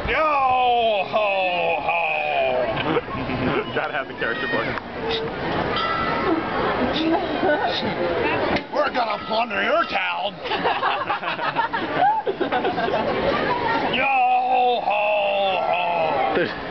Yo ho ho! Gotta have the character book. We're gonna plunder your town! Yo ho ho!